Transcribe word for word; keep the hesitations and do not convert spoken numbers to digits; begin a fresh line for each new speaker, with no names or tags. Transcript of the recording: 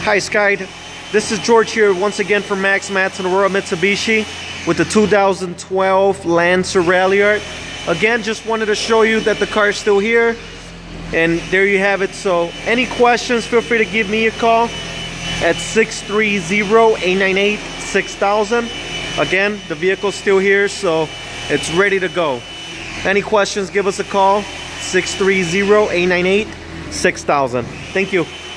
Hi Sky, this is George here once again from Madsen Aurora Mitsubishi with the two thousand twelve Lancer Ralliart. Again, just wanted to show you that the car is still here, and there you have it. So any questions, feel free to give me a call at six three zero, eight nine eight, six thousand. Again, the vehicle's still here, so it's ready to go. Any questions, give us a call, six three zero, eight nine eight, six thousand. Thank you.